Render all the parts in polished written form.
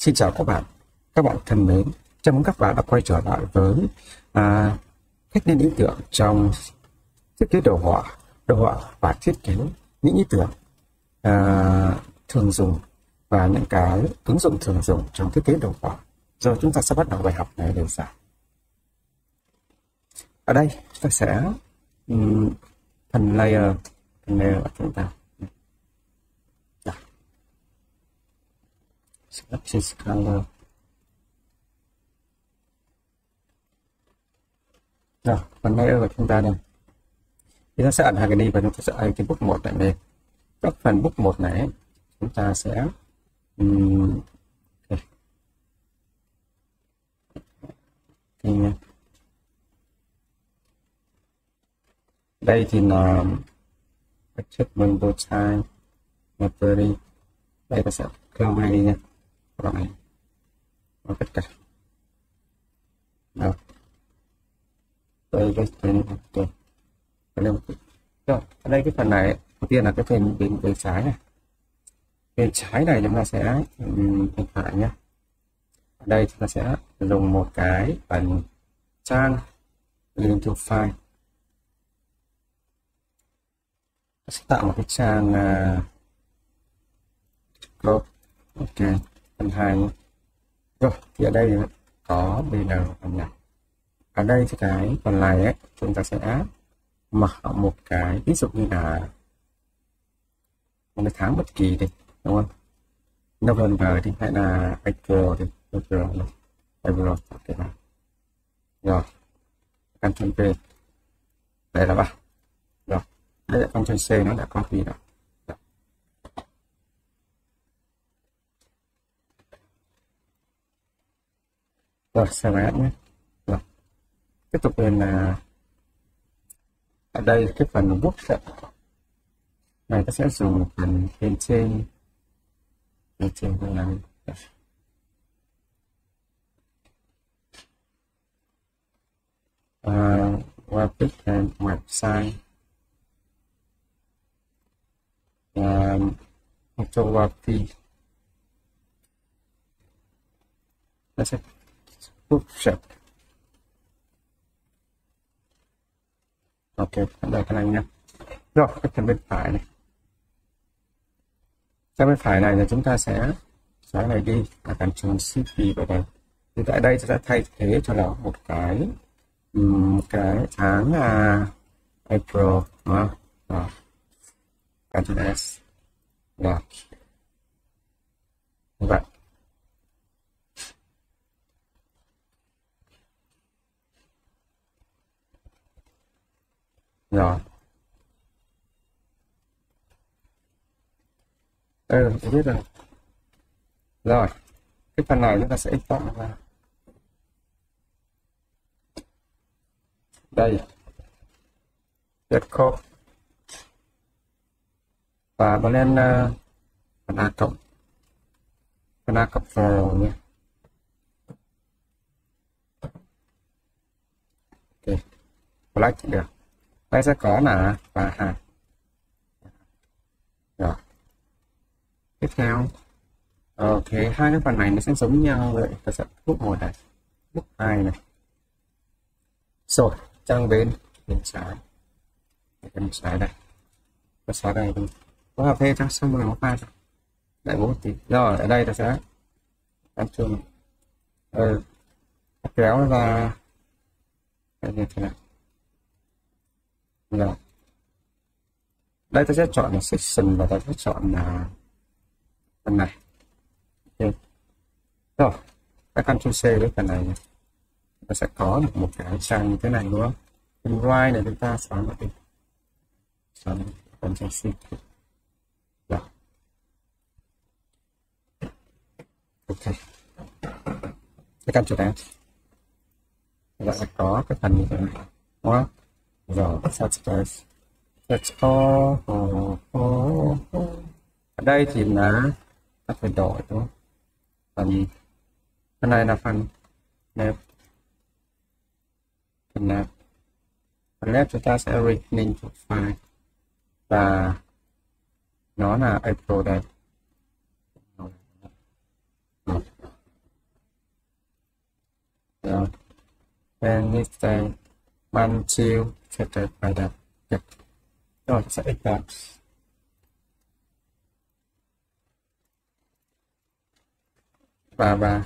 Xin chào các bạn thân mến. Chào mừng các bạn đã quay trở lại với cách lên ý tưởng trong thiết kế đồ họa và thiết kế những ý tưởng thường dùng và những cái ứng dụng thường dùng trong thiết kế đồ họa. Rồi chúng ta sẽ bắt đầu bài học này đơn giản. Ở đây ta sẽ phần layer của chúng ta. Select color. Rồi, phần layer của chúng ta đây. Thì nó sẽ ẩn hàng cái đi và chúng ta sẽ cái book 1 này lên. Các phần book 1 này chúng ta sẽ đây thì là adjustment both time library. Đây ta sẽ clone này đi nha các bạn này, và tất cả rồi đây ở đây cái phần này đầu tiên là cái phần bên trái này, bên trái này chúng ta sẽ bên phải nhé. Ở đây chúng ta sẽ dùng một cái phần trang link to file, sẽ tạo một cái trang ok phần 2 nhé. Rồi thì ở đây có banner phần này. Ở đây thì cái phần này ấy, chúng ta sẽ mở một cái ví dụ như là một cái tháng bất kỳ đi, đúng không? November thì hay là April thì April ok nào. Rồi Ctrl V, đây là bạn. Rồi đây là Ctrl C, nó đã copy rồi. Rồi save as nhé. Rồi tiếp tục lên là ở đây cái phần book này ta sẽ dùng phần bên trên là web and website photography, nó sẽ book shape. Ok, đây cái này nha. Rồi cái phần bên phải này, sang bên phải này là chúng ta sẽ xóa này đi và Ctrl Shift vào đây. Thì tại đây sẽ thay thế cho nó một cái tháng April, đúng không? Rồi Ctrl S. Rồi như vậy. Rồi đây là tôi biết rồi. Rồi cái phần này chúng ta sẽ export ra đây, get code và bật lên phần A cộng vào nhé. Ok, select được. Đây sẽ có là và 2. Rồi tiếp theo ok, hai cái phần này nó sẽ giống nhau vậy, ta sẽ book 1 này, book 2 này. Rồi trang bên trái đây, ta xóa đây đi, có hợp thêm trang xong rồi nó file rồi đại bố tí. Rồi ở đây ta sẽ ăn chung kéo nó ra như thế nào. Rồi đây ta sẽ chọn là section và ta sẽ chọn là phần này. Okay. Rồi các Ctrl C với phần này ta sẽ có được một cái trang như thế này, đúng không? Phần right này chúng ta xóa nó đi, xóa đi Ctrl C. Rồi ok, cái Ctrl S lại sẽ có cái phần như thế này, đúng không? Rồi search ở đây thì là ta phải đổi, đúng không? Phần này là phần left, phần left chúng ta sẽ rename to file và nó là April đây. rồi Wednesday Monday Tuesday Friday Nhật. Rồi sẽ x là ba.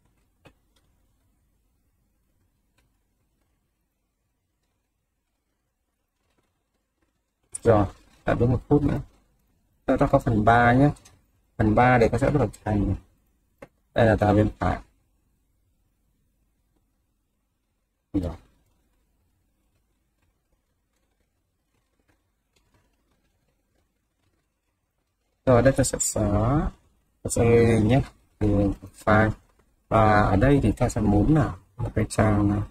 Rồi tạm đúng 1 phút nữa. Ta có phần 3 nhé. Phần 3 để ta sẽ bắt đầu thành. Đây là tà bên phải. Rồi. Rồi đây ta sẽ xóa nhé, thì file, và ở đây thì ta sẽ muốn là một cái trang này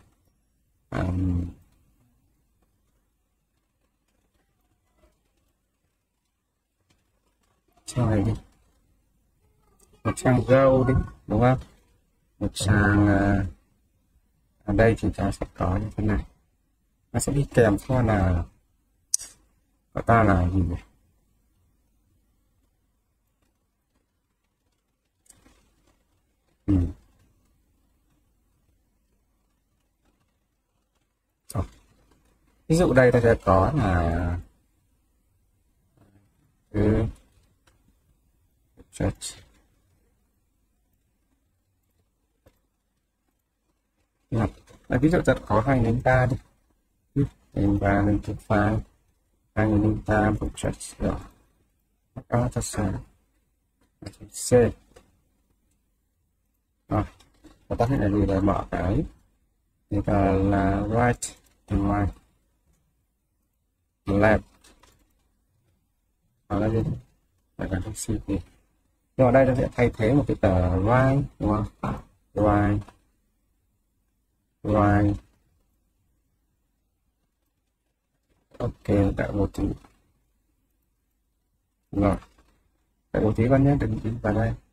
trang này đi, một trang Go đi, đúng không? Một trang ở đây thì ta sẽ có như thế này, nó sẽ đi kèm theo là của ta là gì nhỉ? Ví dụ đây ta sẽ có là ví dụ ta có 2003 đi, 2003 lên cái file 2003 project rồi, đó ta sẽ C rồi, và ta hiện là gì, là mở cái người ta là right and right left, ở đây đi phải cần thông C đi. Nhưng ở đây nó sẽ thay thế một cái tờ right, đúng không? Right ok, tạo một chữ rồi, tạo một chữ con nhé, đừng vào đây.